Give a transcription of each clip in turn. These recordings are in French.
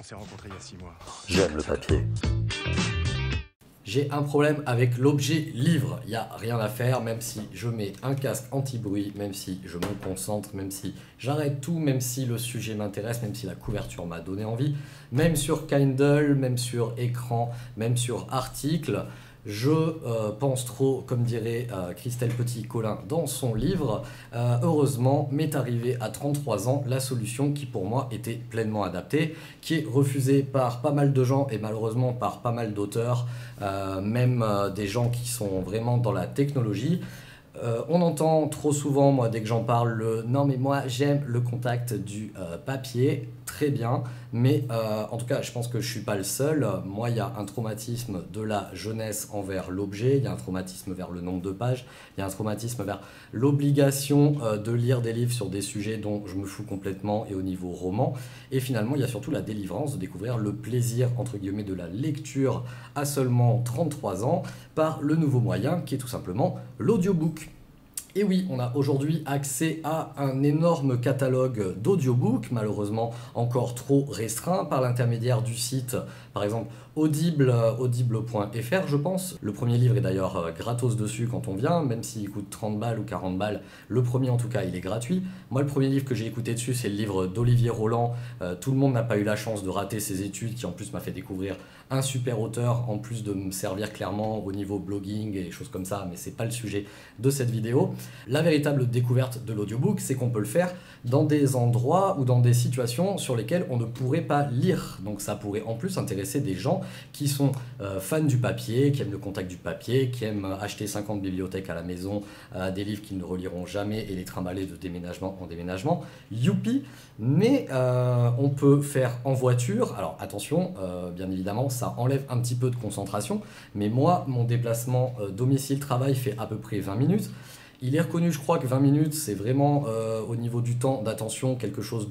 s'est rencontrés il y a 6 mois. J'aime le papier. J'ai un problème avec l'objet livre, il n'y a rien à faire, même si je mets un casque anti-bruit, même si je me concentre, même si j'arrête tout, même si le sujet m'intéresse, même si la couverture m'a donné envie, même sur Kindle, même sur écran, même sur article. Je pense trop, comme dirait Christelle Petit-Colin dans son livre. Heureusement, m'est arrivé à 33 ans la solution qui pour moi était pleinement adaptée, qui est refusée par pas mal de gens et malheureusement par pas mal d'auteurs, même des gens qui sont vraiment dans la technologie. On entend trop souvent, moi, dès que j'en parle, le « non mais moi j'aime le contact du papier », très bien, mais en tout cas je pense que je ne suis pas le seul. Moi il y a un traumatisme de la jeunesse envers l'objet, il y a un traumatisme vers le nombre de pages, il y a un traumatisme vers l'obligation de lire des livres sur des sujets dont je me fous complètement et au niveau roman, et finalement il y a surtout la délivrance de découvrir le plaisir entre guillemets de la lecture à seulement 33 ans par le nouveau moyen qui est tout simplement l'audiobook. Et oui, on a aujourd'hui accès à un énorme catalogue d'audiobooks, malheureusement encore trop restreint par l'intermédiaire du site, par exemple audible.fr je pense. Le premier livre est d'ailleurs gratos dessus quand on vient, même s'il coûte 30 balles ou 40 balles, le premier en tout cas il est gratuit. Moi le premier livre que j'ai écouté dessus c'est le livre d'Olivier Roland, tout le monde n'a pas eu la chance de rater ses études, qui en plus m'a fait découvrir un super auteur, en plus de me servir clairement au niveau blogging et choses comme ça, mais c'est pas le sujet de cette vidéo. La véritable découverte de l'audiobook, c'est qu'on peut le faire dans des endroits ou dans des situations sur lesquelles on ne pourrait pas lire. Donc ça pourrait en plus intéresser des gens qui sont fans du papier, qui aiment le contact du papier, qui aiment acheter 50 bibliothèques à la maison, des livres qu'ils ne reliront jamais et les trimballer de déménagement en déménagement. Youpi! Mais on peut faire en voiture. Alors attention, bien évidemment, ça enlève un petit peu de concentration. Mais moi, mon déplacement domicile-travail fait à peu près 20 minutes. Il est reconnu, je crois, que 20 minutes, c'est vraiment au niveau du temps d'attention quelque chose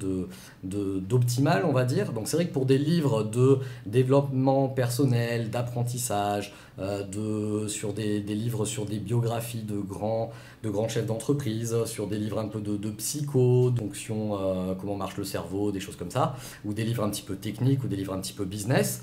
d'optimal, on va dire. Donc c'est vrai que pour des livres de développement personnel, d'apprentissage, sur des livres sur des biographies de grands chefs d'entreprise, sur des livres un peu de psycho, fonction, comment marche le cerveau, des choses comme ça, ou des livres un petit peu techniques, ou des livres un petit peu business,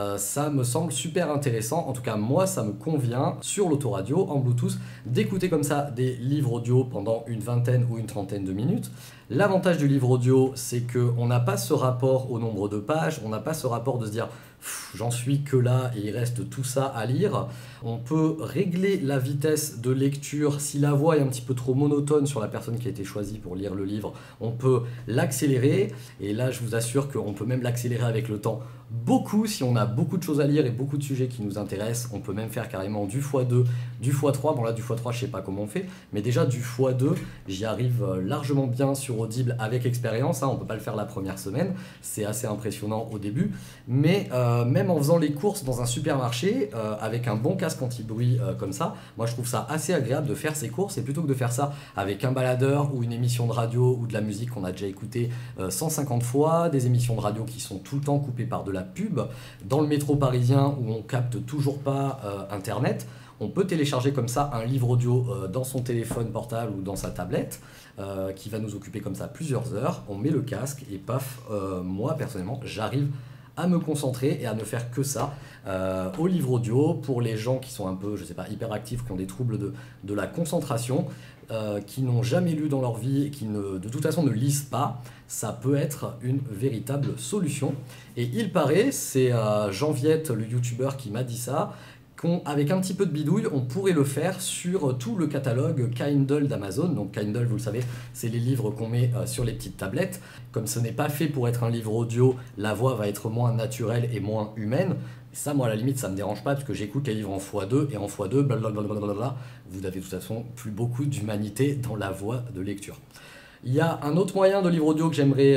ça me semble super intéressant. En tout cas moi ça me convient sur l'autoradio en Bluetooth d'écouter comme ça des livres audio pendant une vingtaine ou une trentaine de minutes. L'avantage du livre audio, c'est qu'on n'a pas ce rapport au nombre de pages, on n'a pas ce rapport de se dire j'en suis que là et il reste tout ça à lire. On peut régler la vitesse de lecture. Si la voix est un petit peu trop monotone sur la personne qui a été choisie pour lire le livre, on peut l'accélérer, et là je vous assure qu'on peut même l'accélérer avec le temps beaucoup. Si on a beaucoup de choses à lire et beaucoup de sujets qui nous intéressent, on peut même faire carrément du x2, du x3. Bon là du x3 je sais pas comment on fait, mais déjà du x2 j'y arrive largement bien sur Audible avec expérience, hein. On peut pas le faire la première semaine, c'est assez impressionnant au début, mais même en faisant les courses dans un supermarché avec un bon casque anti-bruit comme ça, moi je trouve ça assez agréable de faire ces courses, et plutôt que de faire ça avec un baladeur ou une émission de radio ou de la musique qu'on a déjà écouté 150 fois, des émissions de radio qui sont tout le temps coupées par de la pub, dans le métro parisien où on capte toujours pas internet, on peut télécharger comme ça un livre audio dans son téléphone portable ou dans sa tablette qui va nous occuper comme ça plusieurs heures. On met le casque et paf, moi personnellement j'arrive à me concentrer et à ne faire que ça au livre audio. Pour les gens qui sont un peu, je sais pas, hyperactifs, qui ont des troubles de la concentration, qui n'ont jamais lu dans leur vie et qui de toute façon ne lisent pas, ça peut être une véritable solution. Et il paraît, c'est Jean Viette, le youtubeur, qui m'a dit ça, qu'avec un petit peu de bidouille, on pourrait le faire sur tout le catalogue Kindle d'Amazon. Donc Kindle, vous le savez, c'est les livres qu'on met sur les petites tablettes. Comme ce n'est pas fait pour être un livre audio, la voix va être moins naturelle et moins humaine. Ça, moi, à la limite, ça me dérange pas, parce que j'écoute les livres en x2, et en x2, blablabla, vous n'avez de toute façon plus beaucoup d'humanité dans la voix de lecture. Il y a un autre moyen de livre audio que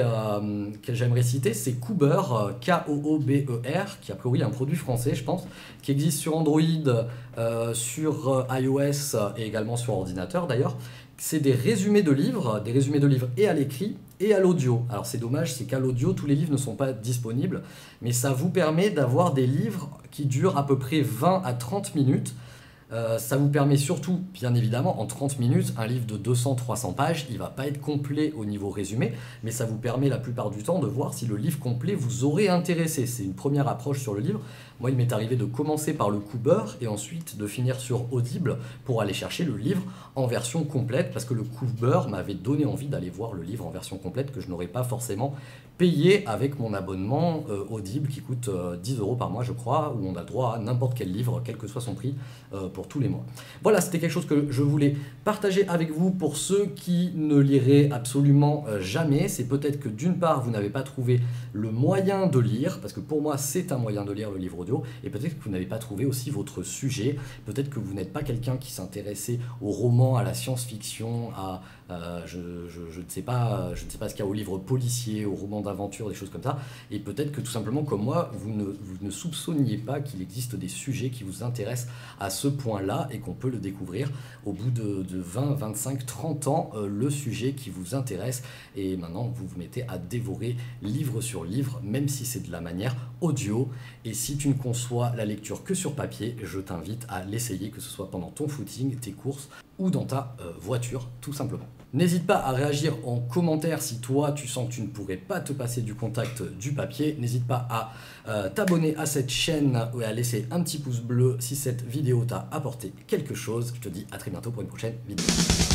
j'aimerais citer, c'est Koober, K-O-O-B-E-R, qui a priori est un produit français, je pense, qui existe sur Android, sur iOS et également sur ordinateur d'ailleurs. C'est des résumés de livres et à l'écrit et à l'audio. Alors c'est dommage, c'est qu'à l'audio, tous les livres ne sont pas disponibles, mais ça vous permet d'avoir des livres qui durent à peu près 20 à 30 minutes, Ça vous permet surtout, bien évidemment, en 30 minutes, un livre de 200-300 pages, il va pas être complet au niveau résumé, mais ça vous permet la plupart du temps de voir si le livre complet vous aurait intéressé. C'est une première approche sur le livre. Moi, il m'est arrivé de commencer par le Cooper et ensuite de finir sur Audible pour aller chercher le livre en version complète, parce que le Cooper m'avait donné envie d'aller voir le livre en version complète que je n'aurais pas forcément payé avec mon abonnement Audible qui coûte 10 € par mois, je crois, où on a droit à n'importe quel livre, quel que soit son prix, pour tous les mois. Voilà, c'était quelque chose que je voulais partager avec vous pour ceux qui ne liraient absolument jamais. C'est peut-être que d'une part, vous n'avez pas trouvé le moyen de lire, parce que pour moi, c'est un moyen de lire le livre audio, et peut-être que vous n'avez pas trouvé aussi votre sujet, peut-être que vous n'êtes pas quelqu'un qui s'intéressait au roman, à la science-fiction, à je ne sais pas ce qu'il y a au livre policier, au roman d'aventure, des choses comme ça, et peut-être que tout simplement comme moi, vous ne soupçonniez pas qu'il existe des sujets qui vous intéressent à ce point-là et qu'on peut le découvrir au bout de 20, 25, 30 ans, le sujet qui vous intéresse, et maintenant vous vous mettez à dévorer livre sur livre, même si c'est de la manière audio. Et si tu ne conçois la lecture que sur papier, je t'invite à l'essayer, que ce soit pendant ton footing, tes courses ou dans ta voiture, tout simplement. N'hésite pas à réagir en commentaire si toi tu sens que tu ne pourrais pas te passer du contact du papier. N'hésite pas à t'abonner à cette chaîne et à laisser un petit pouce bleu si cette vidéo t'a apporté quelque chose. Je te dis à très bientôt pour une prochaine vidéo.